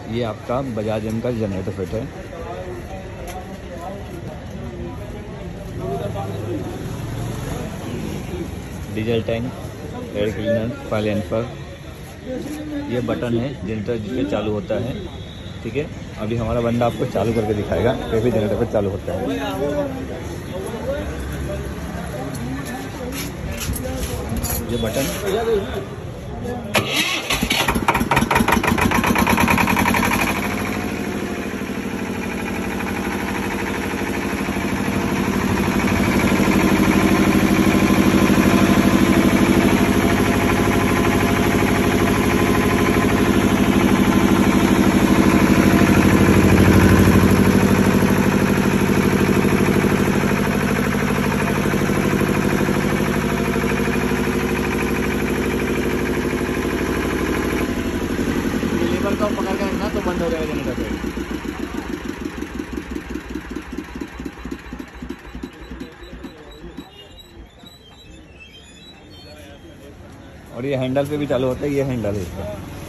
ये आपका बजाज एम का जनरेटर फिट है। डीजल टैंक, एयर क्लीनर, फाइल एनफर। ये बटन है जनरेटर जिससे चालू होता है। ठीक है, अभी हमारा बंदा आपको चालू करके दिखाएगा कैसे जनरेटर पर चालू होता है। ये बटन को पकड़ के रखना तो बंद हो जाएगा जनरेटर। और ये हैंडल पे भी चालू होता है, ये हैंडल है इसका।